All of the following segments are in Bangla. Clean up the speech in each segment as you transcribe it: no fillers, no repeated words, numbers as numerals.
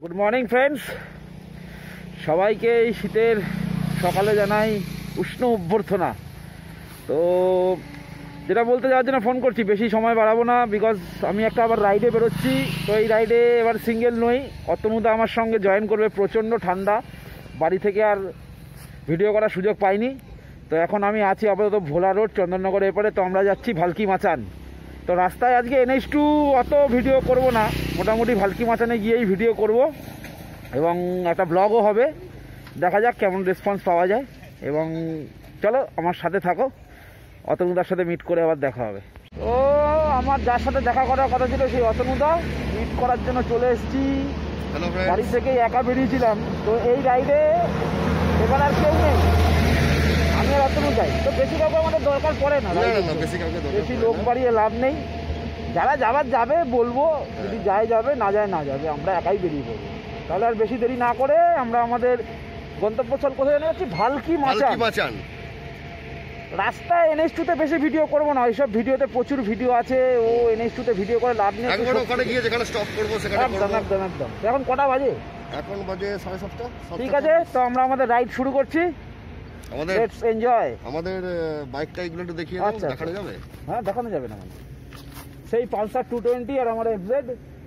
গুড মর্নিং ফ্রেন্ডস, সবাইকে এই শীতের সকালে জানাই উষ্ণ অভ্যর্থনা। তো যেটা বলতে যাওয়ার জন্য ফোন করছি, বেশি সময় বাড়াবো না, বিকজ আমি একটা আবার রাইডে বেরোচ্ছি। তো এই রাইডে এবার সিঙ্গেল নই, অতনুদা আমার সঙ্গে জয়েন করবে। প্রচণ্ড ঠান্ডা, বাড়ি থেকে আর ভিডিও করার সুযোগ পাইনি। তো এখন আমি আছি আপাতত ভোলা রোড, চন্দননগর এপারে। তো আমরা যাচ্ছি ভালকি মাচান। তো রাস্তায় আজকে NH2 অত ভিডিও করব না, মোটামুটি ভালকি মাচানে গিয়েই ভিডিও করব এবং একটা ব্লগও হবে। দেখা যাক কেমন রেসপন্স পাওয়া যায়। এবং চলো আমার সাথে থাকো, অতনুদার সাথে মিট করে আবার দেখা হবে। ও আমার যার সাথে দেখা করার কথা ছিল সেই অতনুদা, মিট করার জন্য চলে এসেছি। বাড়ি থেকে একা বেরিয়েছিলাম। তো এই রাইডে এবার আর কেউ নেই, আমি আর অতনু যাই। তো বেশি কাউকে আমাদের দরকার পড়ে না, বেশি লোক বাড়িয়ে লাভ নেই। যারা যাবার যাবে বলবো, যদি যায় যাবে, না যায় না যাবে, আমরা একাই বেরিয়ে পড়বো। তাহলে আর বেশি দেরি না করে আমরা আমাদের গন্তব্যস্থল কোথায় জানা যাচ্ছি, ভালকি মাচান। রাস্তায় NH2 তে বেশি ভিডিও করবো না, ওইসব ভিডিওতে প্রচুর ভিডিও আছে। ও NH2 তে ভিডিও করে লাভ নেই। একদম একদম। এখন কটা বাজে? এখন বাজে 7:30। ঠিক আছে, তো আমরা আমাদের রাইড শুরু করছি। আমাদের লেটস এনজয়। আমাদের বাইকটা এগুলো একটু দেখিয়ে দাও, দেখানো যাবে? হ্যাঁ, দেখানো যাবে না। সেই পালসার 220 আর আমার FZ।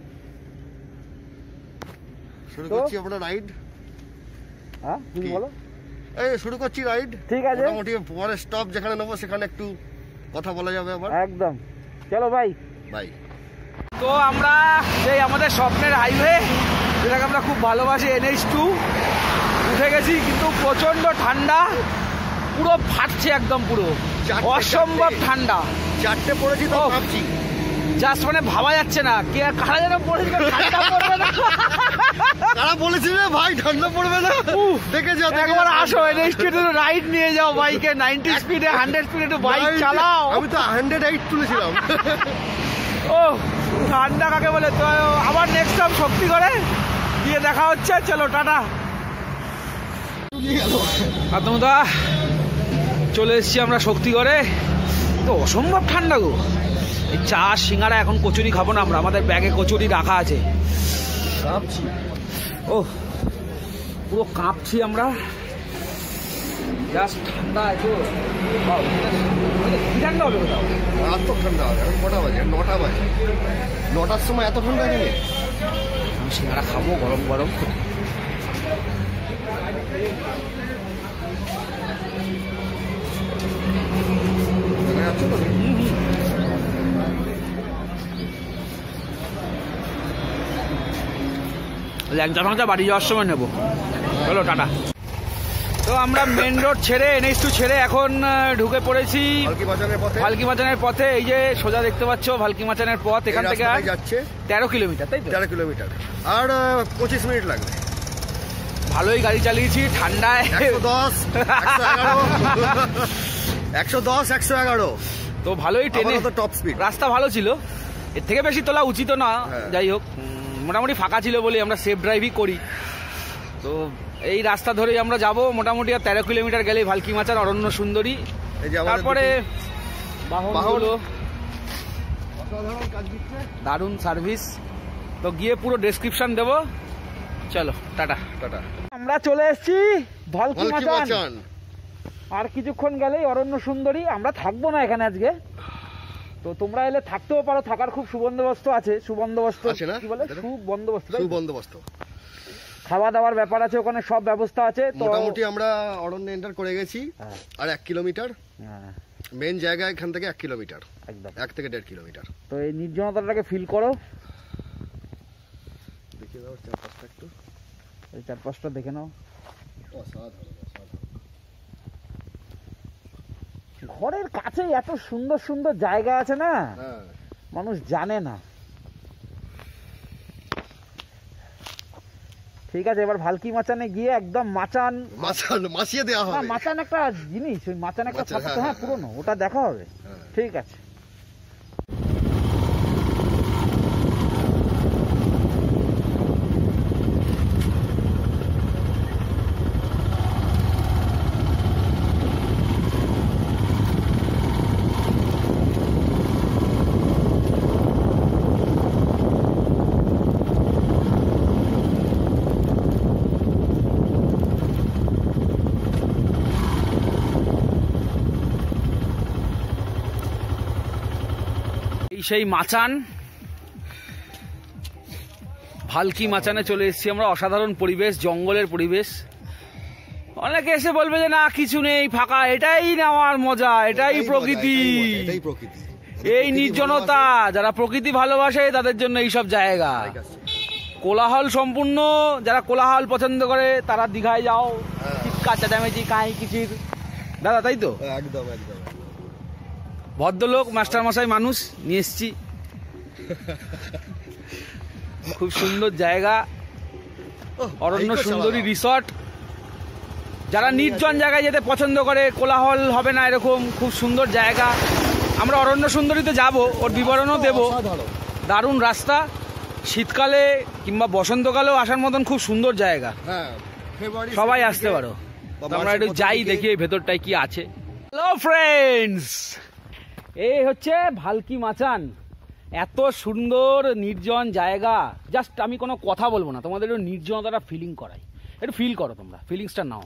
শুরু করছি আমরা রাইড। হ্যাঁ, তুমি বলো। এই শুরু করছি রাইড। ঠিক আছে, মোটামুটি পরে স্টপ যেখানে নেবো সেখানে একটু কথা বলা যাবে আবার। একদম, চলো ভাই। বাই। তো আমরা সেই আমাদের স্বপ্নের হাইওয়ে, যেটাকে আমরা খুব ভালোবাসি, NH2 উঠে গেছি। কিন্তু প্রচন্ড ঠান্ডা, পুরো ফাটছে একদম, পুরো অসম্ভব ঠান্ডা। 4টে পড়েছি তো ভাবছি, জাস্ট মানে ভাবা যাচ্ছে না কে কারা যেন পড়েছিল ঠান্ডা পড়বে না। তারা বলেছিল ভাই ঠান্ডা পড়বে না, দেখে যাও। একবার আসো, NH2 রাইড নিয়ে যাও বাইকে, 90 স্পিডে 100 স্পিডে একটু বাইক চালাও। আমি তো 108 তুলেছিলাম। ও ঠান্ডা কাকে বলে। তো আবার নেক্সট টাইম শক্তি করে গিয়ে দেখা হচ্ছে। চলো টাটা। আত্মদা চলে এসেছি আমরা শক্তিগড়ে। তো অসম্ভব ঠান্ডা গো। এই চা সিঙ্গারা, এখন কচুরি খাবো না আমরা, আমাদের ব্যাগে কচুরি রাখা আছে। ও পুরো কাঁপছি আমরা, জাস্ট ঠান্ডা। একটু ঠান্ডা হবে কোথাও, এত ঠান্ডা হবে। এখন কটা বাজে? 9টা বাজে। 9টার সময় এত ঠান্ডা নেই। আমি সিঙ্গারা খাবো গরম গরম। ল্যাংচা ফাংচা বাড়ি যাওয়ার সময় নেবো। চলো টাটা। তো আমরা মেন রোড ছেড়ে, NH2 ছেড়ে এখন ঢুকে পড়েছি ভালকি মাচানের পথে। এই যে সোজা দেখতে পাচ্ছ ভালকি মাচানের পথ, এখান থেকে যাচ্ছে 13 কিলোমিটার, তাই তো? 13 কিলোমিটার আর 25 মিনিট লাগবে। ভালোই গাড়ি চালিয়েছি ঠান্ডায়। 110 তো ভালোই ট্রেনে টপ স্পিড। রাস্তা ভালো ছিল, এর থেকে বেশি তোলা উচিত না। যাই হোক, মোটামুটি ফাঁকা ছিল বলে আমরা সেফ ড্রাইভই করি। তো এই রাস্তা ধরেই আমরা যাব মোটামুটি। আর 13 কিলোমিটার গেলেই ভালকি মাচান অরণ্য সুন্দরী। তারপরে বাহনগুলো দারুণ সার্ভিস। তো গিয়ে পুরো ডেসক্রিপশন দেবো। চলো টাটা টাটা। আমরা চলে এসেছি ভালকি মাচান। আর কিছুক্ষণ গেলেই অরণ্য সুন্দরী। আমরা থাকবো না এখানে আজকে, তো তোমরা এলে থাকতেও পারো, থাকার খুব সুবন্দোবস্ত আছে। সুবন্দোবস্ত কি বলে? সুবন্দোবস্ত। খাওয়া দাওয়ার ব্যাপার আছে ওখানে, সব ব্যবস্থা আছে। তো মোটামুটি আমরা অরণ্যে এন্টার করে গেছি। আর 1 কিলোমিটার মেন জায়গা, এখান থেকে 1 কিলোমিটার, একদম 1 থেকে 1.5 কিলোমিটার। তো এই নির্জনতাটাকে ফিল করো। দেখিয়ে দাও চারপাশটা একটু। এই চারপাশটা দেখে নাও। ঘরের কাছে এত সুন্দর সুন্দর জায়গা আছে না, মানুষ জানে না। ঠিক আছে, এবার ভালকি মাচানে গিয়ে একদম মাছিয়ে দেওয়া হবে। মাচান একটা জিনিস, ওই মাচান একটা থাকে, হ্যাঁ পুরনো, ওটা দেখা হবে। ঠিক আছে। সেই মাচান, ভালকি মাচানে চলে এসেছি আমরা। অসাধারণ পরিবেশ, জঙ্গলের পরিবেশ। অনেকে এসে বলবে যে না কিছু নেই, ফাঁকা, এটাই নেওয়ার মজা, এটাই প্রকৃতি, এই নির্জনতা। যারা প্রকৃতি ভালোবাসে তাদের জন্য এইসব জায়গা। কোলাহল সম্পূর্ণ, যারা কোলাহল পছন্দ করে তারা দীঘায় যাও, চিৎকার চেঁচামেচি কাহি কিচির, দাদা তাই তো? একদম একদম। ভদ্রলোক মাস্টার মশাই মানুষ নিয়ে এসছি। খুব সুন্দর জায়গা, অরণ্য সুন্দরী রিসর্ট। যারা নির্জন জায়গায় যেতে পছন্দ করে, কোলাহল হবে না এরকম খুব সুন্দর জায়গা। আমরা অরণ্য সুন্দরীতে যাব, ওর বিবরণও দেব। দারুণ রাস্তা, শীতকালে কিংবা বসন্তকালেও আসার মতন খুব সুন্দর জায়গা। সবাই আসতে পারো। আমরা একটু যাই, দেখি এই ভেতরটায় কি আছে। হ্যালো ফ্রেন্ডস, এই হচ্ছে ভালকি মাচান। এত সুন্দর নির্জন জায়গা, জাস্ট আমি কোনো কথা বলবো না, তোমাদের একটু নির্জনতাটা ফিলিং করাই, একটু ফিল করো, তোমরা ফিলিংসটা নাও।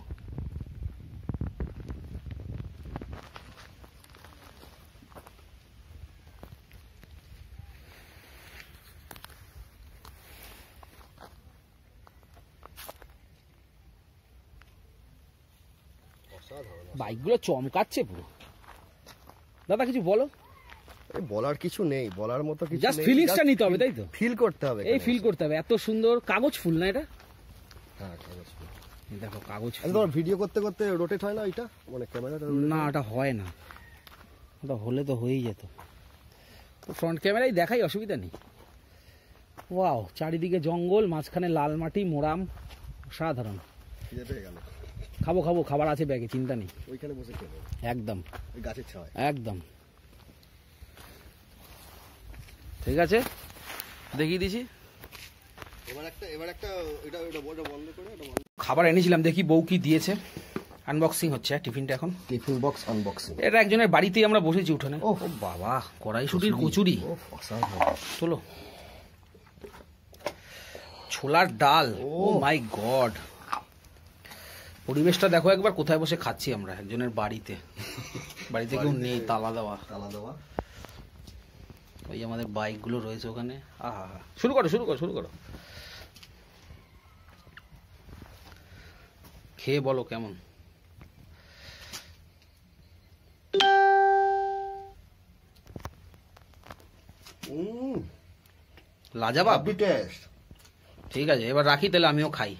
বাইকগুলো চমকাচ্ছে পুরো। দাদা কিছু বলো। বলার কিছু নেই, বলার মতো কিছু জাস্ট ফিলিংসটা নিতে হবে, তাই তো? ফিল করতে হবে, এই ফিল করতে হবে। এত সুন্দর কাগজ ফুল না এটা? হ্যাঁ কাগজ ফুল। দেখো কাগজ ফুল। একদম ভিডিও করতে করতে রোটেট হয় না এটা, মানে ক্যামেরাটা? না এটা হয় না, ওটা হলে তো হয়েই যেত। ফ্রন্ট ক্যামেরায় দেখাই, অসুবিধা নেই। ওয়াও, চারিদিকে জঙ্গল, মাঝখানে লাল মাটি, মোরাম, সাধারণ। খাবো খাবো, খাবার আছে ব্যাগে, চিন্তা নেই। ওইখানে বসে খেলো একদম, ওই গাছের ছায়ায় একদম। ঠিক আছে, দেখিয়ে দিছি। খাবার এনেছিলাম, দেখি বউ কি দিয়েছে। আনবক্সিং হচ্ছে টিফিনটা এখন। Tiffin box unboxing. এটা একজনের বাড়িতেই আমরা বসেছি উঠোনে। ও বাবা, কড়াইশুটির কচুরি, চলো। ছোলার ডাল, ও মাই গড। পরিবেশটা দেখো একবার, কোথায় বসে খাচ্ছি আমরা, একজনের বাড়িতে। বাড়িতে কেউ নেই, তালা দেওয়া। ওই আমাদের বাইকগুলো রয়েছে ওখানে। আহা, শুরু করো শুরু করো শুরু করো। খেয়ে বলো কেমন। লাজবাব টেস্ট। ঠিক আছে, এবার রাখি তাহলে, আমিও খাই।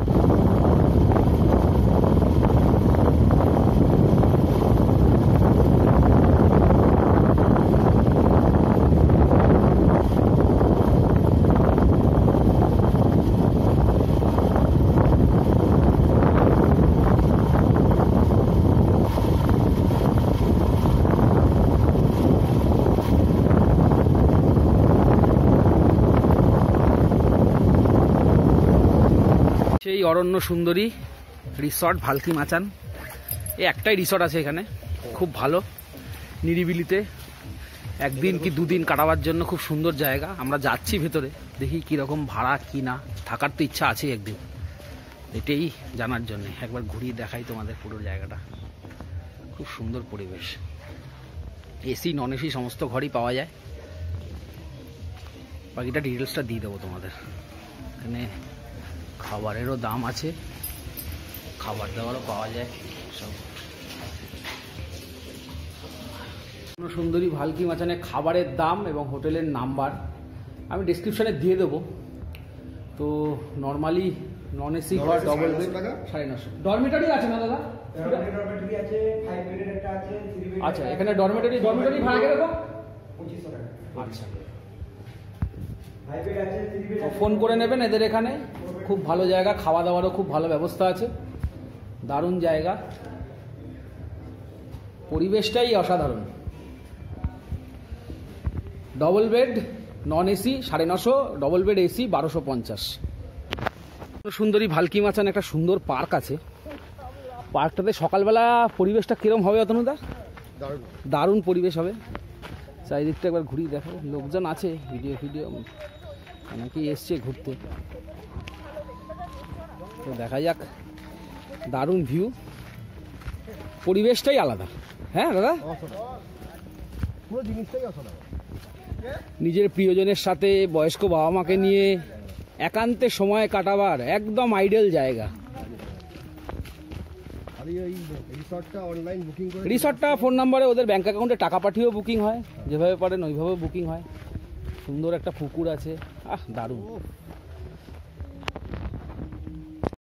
সেই অরণ্য সুন্দরী রিসর্ট ভালকি মাচান। এই একটাই রিসর্ট আছে এখানে, খুব ভালো, নিরিবিলিতে একদিন কি দুদিন কাটাবার জন্য খুব সুন্দর জায়গা। আমরা যাচ্ছি ভেতরে, দেখি কীরকম ভাড়া কি না। থাকার তো ইচ্ছা আছে একদিন, এটাই জানার জন্য একবার ঘুরিয়ে দেখাই তোমাদের পুরো জায়গাটা। খুব সুন্দর পরিবেশ, এসি নন এসি সমস্ত ঘরই পাওয়া যায়। বাকিটা ডিটেলসটা দিয়ে দেবো তোমাদের। এখানে খাবারেরও দাম আছে, খাবার দাবারও পাওয়া যায় সব। সুন্দরী ভালকি মাচানে খাবারের দাম এবং হোটেলের নাম্বার আমি ডিসক্রিপশানে দিয়ে দেবো। তো নর্মালি নন এসি ঘর ডবল বেড 950। ডরমিটারি আছে না দাদা? আচ্ছা, এখানে ডরমিটারি ভাড়া কিরকম? 2500 টাকা। আচ্ছা, ফোন করে নেবেন এদের এখানে। খুব ভালো জায়গা, খাওয়া দাওয়ারও খুব ভালো ব্যবস্থা আছে, দারুণ জায়গা, পরিবেশটাই অসাধারণ। Double bed non AC 950, double bed AC 1250। সুন্দরী ভালকি মাচান একটা সুন্দর পার্ক আছে। পার্কটাতে সকালবেলা পরিবেশটা কিরম হবে অতনুদা? দারুণ পরিবেশ হবে। চারিদিকটা একবার ঘুরিয়ে দেখো, লোকজন আছে, ভিডিও অনেকেই এসছে ঘুরতে। তো দেখা যাক, দারুণ ভিউ, পরিবেশটাই আলাদা। হ্যাঁ দাদা, পুরো জিনিসটাই অসাধারণ। নিজের প্রিয়জনের সাথে, বয়স্ক বাবা মাকে নিয়ে একান্তে সময় কাটাবার একদম আইডিয়াল জায়গা। রিসর্টটা ফোন নাম্বারে ওদের ব্যাংক অ্যাকাউন্টে টাকা পাঠিয়েও বুকিং হয়, যেভাবে পারেন ওইভাবে বুকিং হয়। সুন্দর একটা পুকুর আছে, দারুণ।